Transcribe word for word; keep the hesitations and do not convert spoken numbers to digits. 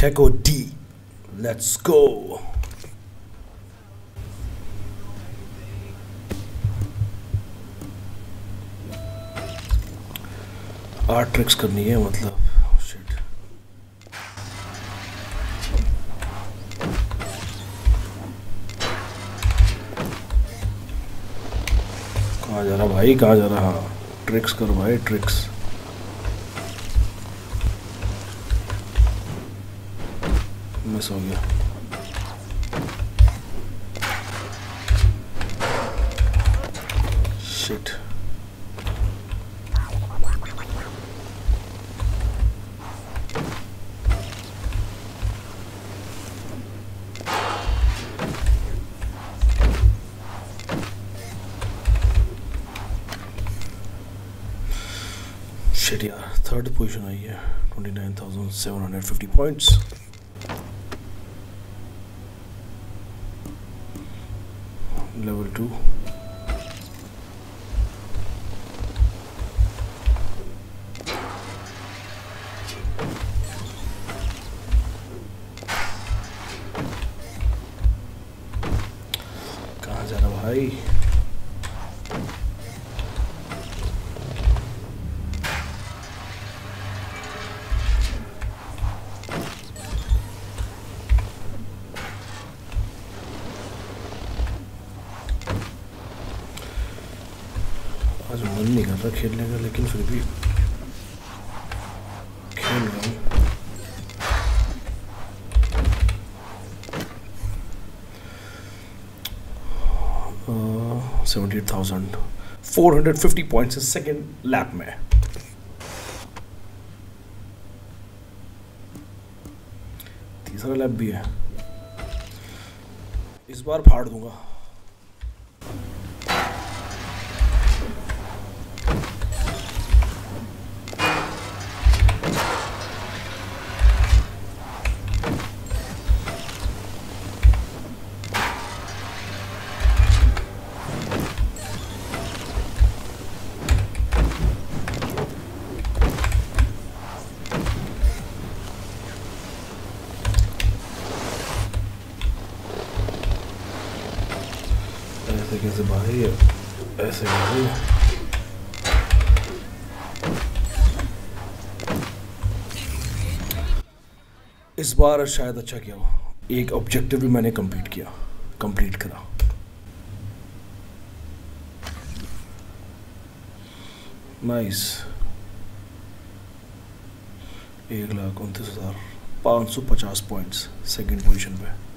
Keko D. Let's go. आठ tricks करनी है मतलब शिट। कहाँ जा रहा भाई, कहाँ जा रहा? हाँ ट्रिक्स कर भाई, ट्रिक्स। मिस हो गया। शिट। शिट यार, थर्ड पोजीशन आई है, twenty nine thousand seven hundred fifty points. Level two. कहाँ जा रहा भाई? आज मन नहीं कर रहा खेलने का, लेकिन फिर भी खेल रहा हूँ। Seventy eight thousand four hundred fifty points second lap में। तीसरा लैप भी है, इस बार फाड़ दूंगा। ऐसे कैसे भाई, ऐसे कैसे? इस बार शायद अच्छा किया हो, एक ऑब्जेक्टिव भी मैंने कंप्लीट किया, कंप्लीट करा। नाइस। एक लाख उनतीस हजार पाँच सौ पचास पॉइंट्स सेकेंड पोजीशन पे।